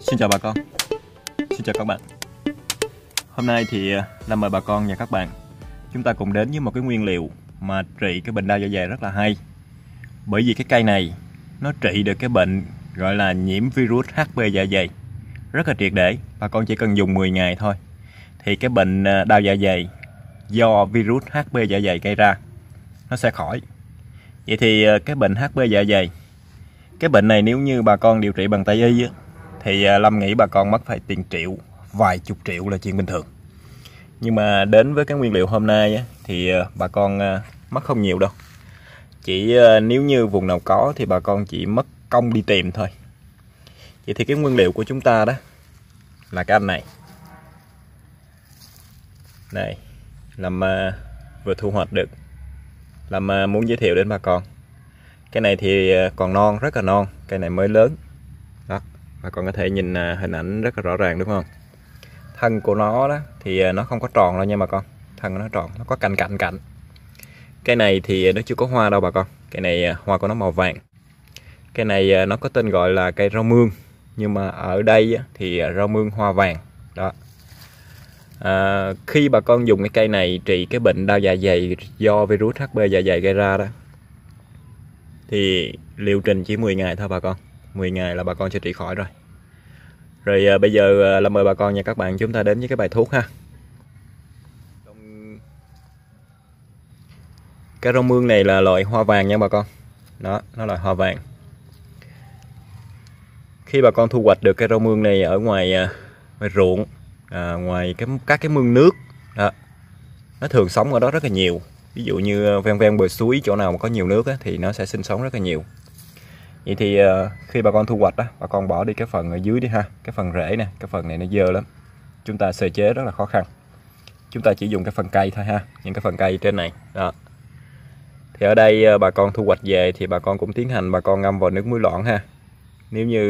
Xin chào bà con, xin chào các bạn. Hôm nay thì Lâm mời bà con và các bạn chúng ta cùng đến với một cái nguyên liệu mà trị cái bệnh đau dạ dày rất là hay. Bởi vì cái cây này nó trị được cái bệnh gọi là nhiễm virus HB dạ dày rất là triệt để. Bà con chỉ cần dùng 10 ngày thôi thì cái bệnh đau dạ dày do virus HB dạ dày gây ra nó sẽ khỏi. Vậy thì cái bệnh HB dạ dày, cái bệnh này nếu như bà con điều trị bằng Tây y thì Lâm nghĩ bà con mất phải tiền triệu, vài chục triệu là chuyện bình thường. Nhưng mà đến với cái nguyên liệu hôm nay thì bà con mất không nhiều đâu. Chỉ nếu như vùng nào có thì bà con chỉ mất công đi tìm thôi. Vậy thì cái nguyên liệu của chúng ta đó là cái anh này. Này, Lâm vừa thu hoạch được, Lâm muốn giới thiệu đến bà con. Cái này thì còn non, rất là non, cây này mới lớn. Đó, bà con có thể nhìn hình ảnh rất là rõ ràng đúng không? Thân của nó đó thì nó không có tròn đâu nha bà con. Thân của nó tròn, nó có cạnh. Cái này thì nó chưa có hoa đâu bà con. Cái này hoa của nó màu vàng. Cái này nó có tên gọi là cây rau mương, nhưng mà ở đây thì rau mương hoa vàng. Đó. Khi bà con dùng cái cây này trị cái bệnh đau dạ dày do virus HB dạ dày gây ra đó, thì liệu trình chỉ 10 ngày thôi bà con. 10 ngày là bà con sẽ trị khỏi rồi. Rồi bây giờ là mời bà con và các bạn chúng ta đến với cái bài thuốc ha. Cái rau mương này là loại hoa vàng nha bà con. Đó, nó là hoa vàng. Khi bà con thu hoạch được cái rau mương này ở ngoài ruộng, ngoài các cái mương nước đó, nó thường sống ở đó rất là nhiều. Ví dụ như ven bờ suối, chỗ nào mà có nhiều nước thì nó sẽ sinh sống rất là nhiều. Vậy thì khi bà con thu hoạch đó, bà con bỏ đi cái phần ở dưới đi ha. Cái phần rễ nè, cái phần này nó dơ lắm, chúng ta sơ chế rất là khó khăn. Chúng ta chỉ dùng cái phần cây thôi ha, những cái phần cây trên này đó. Thì ở đây bà con thu hoạch về thì bà con cũng tiến hành bà con ngâm vào nước muối loãng ha. Nếu như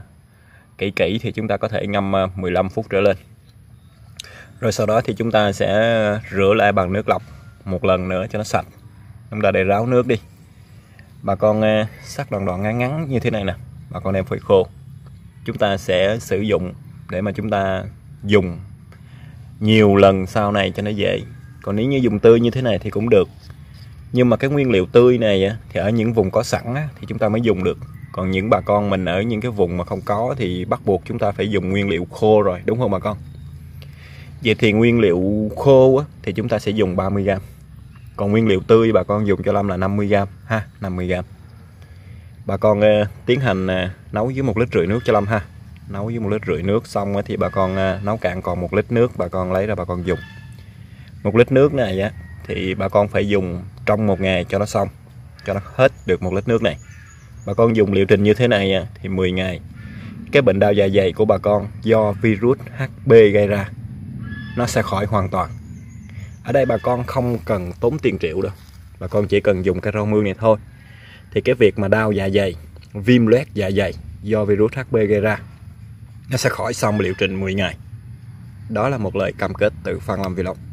kỹ thì chúng ta có thể ngâm 15 phút trở lên. Rồi sau đó thì chúng ta sẽ rửa lại bằng nước lọc một lần nữa cho nó sạch. Chúng ta để ráo nước đi. Bà con cắt đoạn ngắn như thế này nè, bà con đem phơi khô. Chúng ta sẽ sử dụng để mà chúng ta dùng nhiều lần sau này cho nó dễ. Còn nếu như dùng tươi như thế này thì cũng được. Nhưng mà cái nguyên liệu tươi này thì ở những vùng có sẵn thì chúng ta mới dùng được. Còn những bà con mình ở những cái vùng mà không có thì bắt buộc chúng ta phải dùng nguyên liệu khô rồi, đúng không bà con? Vậy thì nguyên liệu khô thì chúng ta sẽ dùng 30g. Còn nguyên liệu tươi bà con dùng cho Lâm là 50g ha, 50g. Bà con tiến hành nấu với 1,5 lít nước cho Lâm ha. Nấu với 1,5 lít nước xong thì bà con nấu cạn còn 1 lít nước, bà con lấy ra bà con dùng. 1 lít nước này thì bà con phải dùng trong 1 ngày cho nó xong, cho nó hết được 1 lít nước này. Bà con dùng liệu trình như thế này thì 10 ngày cái bệnh đau dạ dày của bà con do virus HB gây ra nó sẽ khỏi hoàn toàn. Ở đây bà con không cần tốn tiền triệu đâu, bà con chỉ cần dùng cái rau mương này thôi. Thì cái việc mà đau dạ dày, viêm loét dạ dày do virus HB gây ra nó sẽ khỏi xong liệu trình 10 ngày. Đó là một lời cam kết từ Phan Lâm Vlog.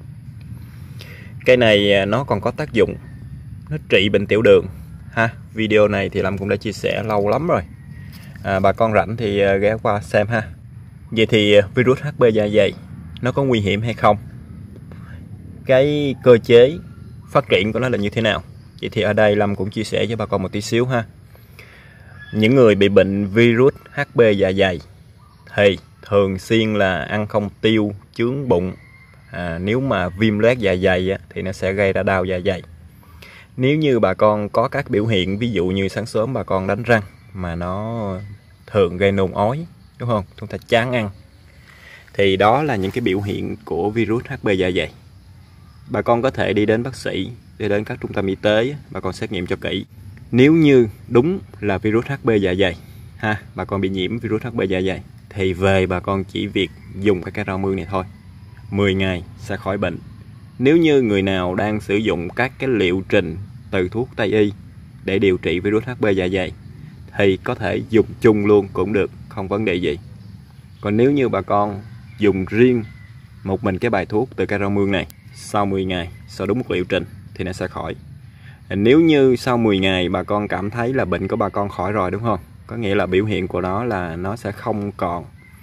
Cái này nó còn có tác dụng, nó trị bệnh tiểu đường ha. Video này thì Lâm cũng đã chia sẻ lâu lắm rồi. Bà con rảnh thì ghé qua xem ha. Vậy thì virus HB dạ dày nó có nguy hiểm hay không? Cái cơ chế phát triển của nó là như thế nào? Vậy thì ở đây Lâm cũng chia sẻ với bà con một tí xíu ha. Những người bị bệnh virus HB dạ dày thì thường xuyên là ăn không tiêu, chướng bụng. Nếu mà viêm loét dạ dày thì nó sẽ gây ra đau dạ dày. Nếu như bà con có các biểu hiện, ví dụ như sáng sớm bà con đánh răng mà nó thường gây nôn ói, đúng không? Chúng ta chán ăn, thì đó là những cái biểu hiện của virus HB dạ dày. Bà con có thể đi đến bác sĩ, đi đến các trung tâm y tế, bà con xét nghiệm cho kỹ. Nếu như đúng là virus HB dạ dày ha, bà con bị nhiễm virus HB dạ dày thì về bà con chỉ việc dùng cái rau mương này thôi, 10 ngày sẽ khỏi bệnh. Nếu như người nào đang sử dụng các cái liệu trình từ thuốc Tây y để điều trị virus HB dạ dày thì có thể dùng chung luôn cũng được, không vấn đề gì. Còn nếu như bà con dùng riêng một mình cái bài thuốc từ cây rau mương này, sau 10 ngày, sau đúng một liệu trình thì nó sẽ khỏi. Nếu như sau 10 ngày bà con cảm thấy là bệnh của bà con khỏi rồi, đúng không? Có nghĩa là biểu hiện của nó là nó sẽ không còn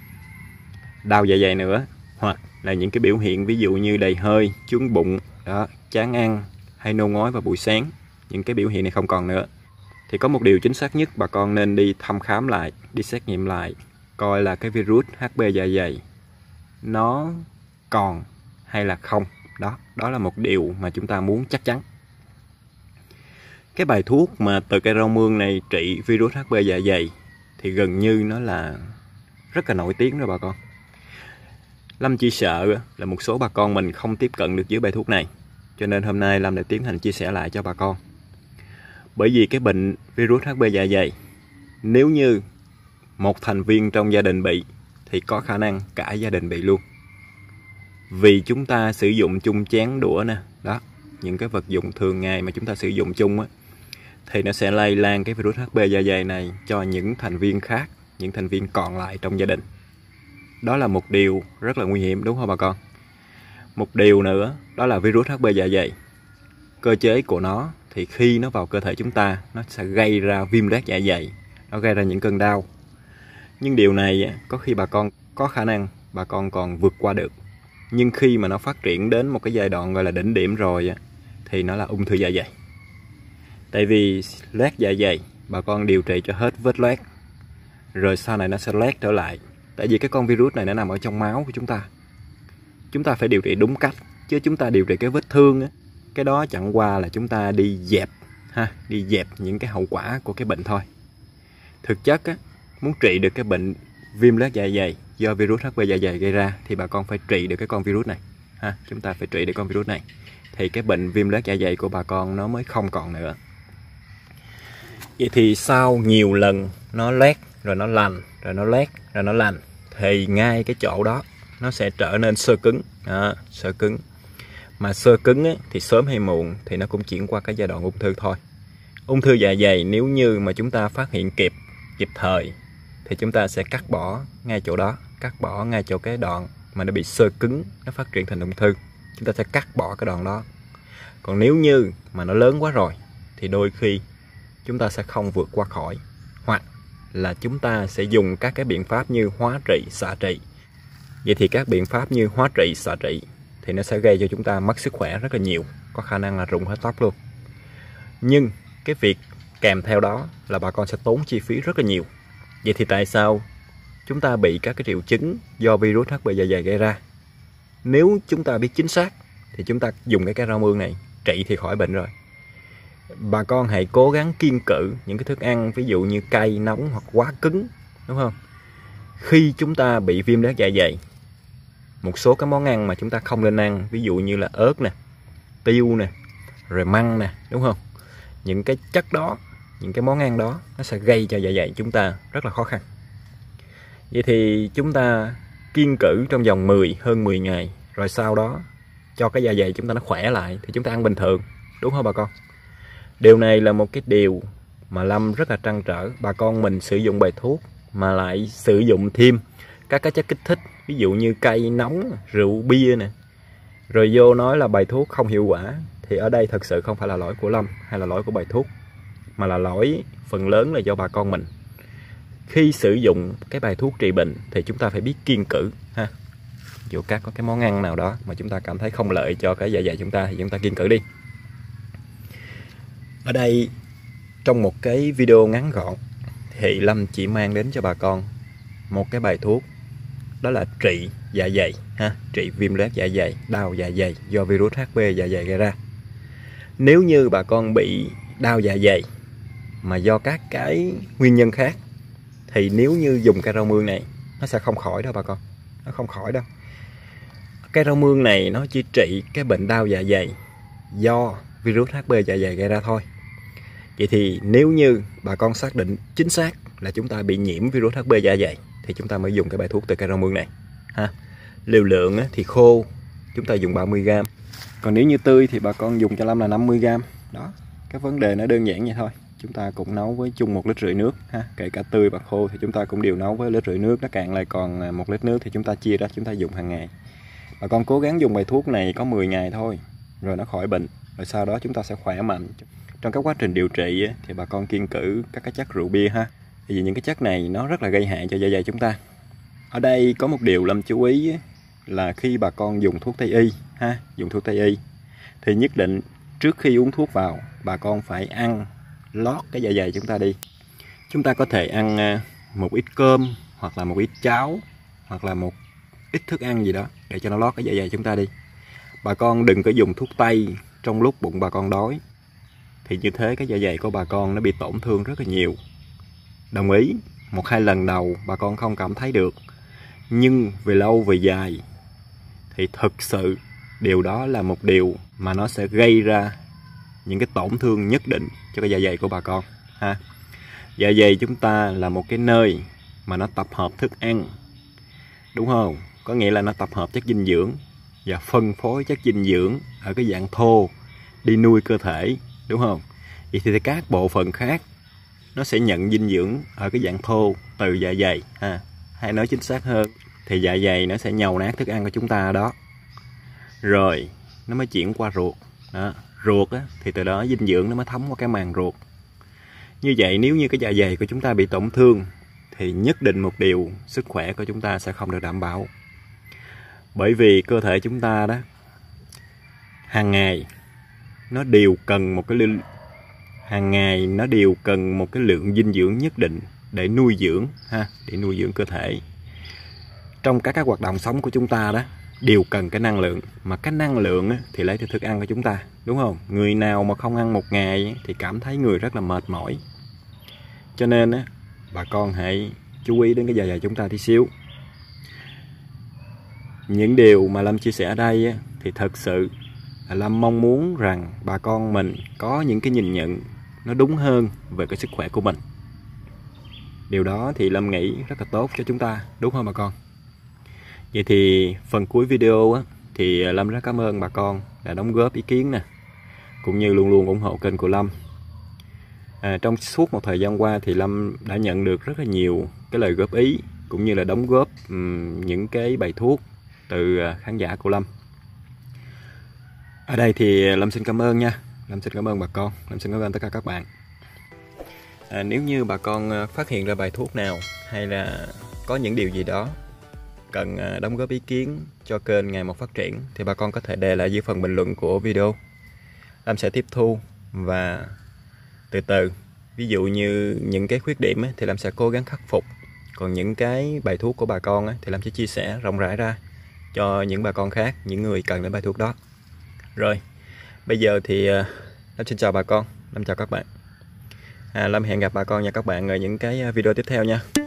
đau dạ dày nữa, hoặc là những cái biểu hiện ví dụ như đầy hơi, chướng bụng, đó, chán ăn hay nôn ói vào buổi sáng. Những cái biểu hiện này không còn nữa. Thì có một điều chính xác nhất, bà con nên đi thăm khám lại, đi xét nghiệm lại, coi là cái virus HB dạ dày nó còn hay là không. Đó là một điều mà chúng ta muốn chắc chắn. Cái bài thuốc mà từ cây rau mương này trị virus HB dạ dày thì gần như nó là rất là nổi tiếng rồi bà con. Lâm chỉ sợ là một số bà con mình không tiếp cận được với bài thuốc này, cho nên hôm nay Lâm đã tiến hành chia sẻ lại cho bà con. Bởi vì cái bệnh virus HB dạ dày, nếu như một thành viên trong gia đình bị thì có khả năng cả gia đình bị luôn. Vì chúng ta sử dụng chung chén đũa nè, đó, những cái vật dụng thường ngày mà chúng ta sử dụng chung á, thì nó sẽ lây lan cái virus HB dạ dày này cho những thành viên khác, những thành viên còn lại trong gia đình. Đó là một điều rất là nguy hiểm, đúng không bà con? Một điều nữa, đó là virus HB dạ dày. Cơ chế của nó thì khi nó vào cơ thể chúng ta, nó sẽ gây ra viêm loét dạ dày, nó gây ra những cơn đau. Nhưng điều này có khi bà con có khả năng bà con còn vượt qua được. Nhưng khi mà nó phát triển đến một cái giai đoạn gọi là đỉnh điểm rồi thì nó là ung thư dạ dày. Tại vì loét dạ dày, bà con điều trị cho hết vết loét, rồi sau này nó sẽ loét trở lại. Tại vì cái con virus này nó nằm ở trong máu của chúng ta. Chúng ta phải điều trị đúng cách, chứ chúng ta điều trị cái vết thương á, cái đó chẳng qua là chúng ta đi dẹp những cái hậu quả của cái bệnh thôi. Thực chất á, muốn trị được cái bệnh viêm loét dạ dày do virus HB dạ dày gây ra thì bà con phải trị được cái con virus này. Chúng ta phải trị được con virus này thì cái bệnh viêm loét dạ dày của bà con nó mới không còn nữa. Vậy thì sau nhiều lần nó loét rồi nó lành, rồi nó loét rồi nó lành, thì ngay cái chỗ đó nó sẽ trở nên xơ cứng. Xơ cứng. Mà xơ cứng ấy, thì sớm hay muộn thì nó cũng chuyển qua cái giai đoạn ung thư thôi. Ung thư dạ dày nếu như mà chúng ta phát hiện kịp thời thì chúng ta sẽ cắt bỏ ngay chỗ đó, cắt bỏ ngay chỗ cái đoạn mà nó bị xơ cứng, nó phát triển thành ung thư. Chúng ta sẽ cắt bỏ cái đoạn đó. Còn nếu như mà nó lớn quá rồi thì đôi khi chúng ta sẽ không vượt qua khỏi, hoặc là chúng ta sẽ dùng các cái biện pháp như hóa trị, xạ trị. Vậy thì các biện pháp như hóa trị, xạ trị thì nó sẽ gây cho chúng ta mất sức khỏe rất là nhiều, có khả năng là rụng hết tóc luôn. Nhưng cái việc kèm theo đó là bà con sẽ tốn chi phí rất là nhiều. Vậy thì tại sao chúng ta bị các cái triệu chứng do virus HB dạ dày gây ra? Nếu chúng ta biết chính xác thì chúng ta dùng cái cây rau mương này trị thì khỏi bệnh rồi. Bà con hãy cố gắng kiêng cữ những cái thức ăn ví dụ như cay, nóng hoặc quá cứng, đúng không? Khi chúng ta bị viêm loét dạ dày, một số cái món ăn mà chúng ta không nên ăn, ví dụ như là ớt nè, tiêu nè, rồi măng nè, đúng không? Những cái chất đó, những cái món ăn đó nó sẽ gây cho dạ dày chúng ta rất là khó khăn. Vậy thì chúng ta kiêng cữ trong vòng hơn 10 ngày, rồi sau đó cho cái dạ dày chúng ta nó khỏe lại thì chúng ta ăn bình thường, đúng không bà con? Điều này là một cái điều mà Lâm rất là trăn trở. Bà con mình sử dụng bài thuốc mà lại sử dụng thêm các cái chất kích thích, ví dụ như cay, nóng, rượu, bia nè, rồi vô nói là bài thuốc không hiệu quả. Thì ở đây thật sự không phải là lỗi của Lâm hay là lỗi của bài thuốc, mà là lỗi phần lớn là do bà con mình. Khi sử dụng cái bài thuốc trị bệnh thì chúng ta phải biết kiêng cữ ha. Dù có cái món ăn nào đó mà chúng ta cảm thấy không lợi cho cái dạ dày chúng ta thì chúng ta kiêng cữ đi. Ở đây trong một cái video ngắn gọn thì Lâm chỉ mang đến cho bà con một cái bài thuốc, đó là trị dạ dày ha, trị viêm loét dạ dày, đau dạ dày do virus HB dạ dày gây ra. Nếu như bà con bị đau dạ dày mà do các cái nguyên nhân khác thì nếu như dùng cây rau mương này nó sẽ không khỏi đâu bà con, nó không khỏi đâu. Cây rau mương này nó chỉ trị cái bệnh đau dạ dày do virus HB dạ dày gây ra thôi. Vậy thì nếu như bà con xác định chính xác là chúng ta bị nhiễm virus HB dạ dày thì chúng ta mới dùng cái bài thuốc từ cây rau mương này ha. Liều lượng thì khô chúng ta dùng 30g, còn nếu như tươi thì bà con dùng cho Lâm là 50g. Đó, cái vấn đề nó đơn giản vậy thôi. Chúng ta cũng nấu với chung 1 lít rưỡi nước ha, kể cả tươi và khô thì chúng ta cũng đều nấu với 1,5 lít nước, nó cạn lại còn 1 lít nước thì chúng ta chia ra chúng ta dùng hàng ngày. Bà con cố gắng dùng bài thuốc này có 10 ngày thôi rồi nó khỏi bệnh, rồi sau đó chúng ta sẽ khỏe mạnh. Trong các quá trình điều trị thì bà con kiêng cữ các cái chất rượu bia ha. Vì những cái chất này nó rất là gây hại cho dạ dày chúng ta. Ở đây có một điều Lâm chú ý là khi bà con dùng thuốc Tây y dùng thuốc Tây y thì nhất định trước khi uống thuốc vào, bà con phải ăn lót cái dạ dày chúng ta đi. Chúng ta có thể ăn một ít cơm, hoặc là một ít cháo, hoặc là một ít thức ăn gì đó để cho nó lót cái dạ dày chúng ta đi. Bà con đừng có dùng thuốc Tây trong lúc bụng bà con đói, thì như thế cái dạ dày của bà con nó bị tổn thương rất là nhiều. Đồng ý, 1-2 lần đầu bà con không cảm thấy được, nhưng về lâu về dài thì thực sự điều đó là một điều mà nó sẽ gây ra những cái tổn thương nhất định cho cái dạ dày của bà con ha. Dạ dày chúng ta là một cái nơi mà nó tập hợp thức ăn, đúng không? Có nghĩa là nó tập hợp chất dinh dưỡng và phân phối chất dinh dưỡng ở cái dạng thô đi nuôi cơ thể, đúng không? Vậy thì các bộ phận khác nó sẽ nhận dinh dưỡng ở cái dạng thô từ dạ dày ha. Hay nói chính xác hơn thì dạ dày nó sẽ nhầu nát thức ăn của chúng ta đó, rồi nó mới chuyển qua ruột đó. Ruột á, thì từ đó dinh dưỡng nó mới thấm qua cái màng ruột. Như vậy nếu như cái dạ dày của chúng ta bị tổn thương thì nhất định một điều, sức khỏe của chúng ta sẽ không được đảm bảo. Bởi vì cơ thể chúng ta đó, hàng ngày nó đều cần một cái lượng dinh dưỡng nhất định để nuôi dưỡng để nuôi dưỡng cơ thể. Trong các hoạt động sống của chúng ta đó đều cần cái năng lượng, mà cái năng lượng thì lấy từ thức ăn của chúng ta, đúng không? Người nào mà không ăn một ngày thì cảm thấy người rất là mệt mỏi. Cho nên bà con hãy chú ý đến cái dạ dày chúng ta tí xíu. Những điều mà Lâm chia sẻ ở đây thì thật sự là Lâm mong muốn rằng bà con mình có những cái nhìn nhận nó đúng hơn về cái sức khỏe của mình. Điều đó thì Lâm nghĩ rất là tốt cho chúng ta, đúng không bà con? Vậy thì phần cuối video thì Lâm rất cảm ơn bà con đã đóng góp ý kiến nè, cũng như luôn luôn ủng hộ kênh của Lâm. Trong suốt một thời gian qua thì Lâm đã nhận được rất là nhiều cái lời góp ý, cũng như là đóng góp những cái bài thuốc từ khán giả của Lâm. Ở đây thì Lâm xin cảm ơn nha. Lâm xin cảm ơn bà con, Lâm xin cảm ơn tất cả các bạn. Nếu như bà con phát hiện ra bài thuốc nào, hay là có những điều gì đó cần đóng góp ý kiến cho kênh ngày một phát triển, thì bà con có thể để lại dưới phần bình luận của video. Lâm sẽ tiếp thu và từ từ, ví dụ như những cái khuyết điểm thì Lâm sẽ cố gắng khắc phục. Còn những cái bài thuốc của bà con thì Lâm sẽ chia sẻ rộng rãi ra cho những bà con khác, những người cần đến bài thuốc đó. Rồi, bây giờ thì Lâm xin chào bà con, Lâm chào các bạn. Lâm hẹn gặp bà con và các bạn ở những cái video tiếp theo nha.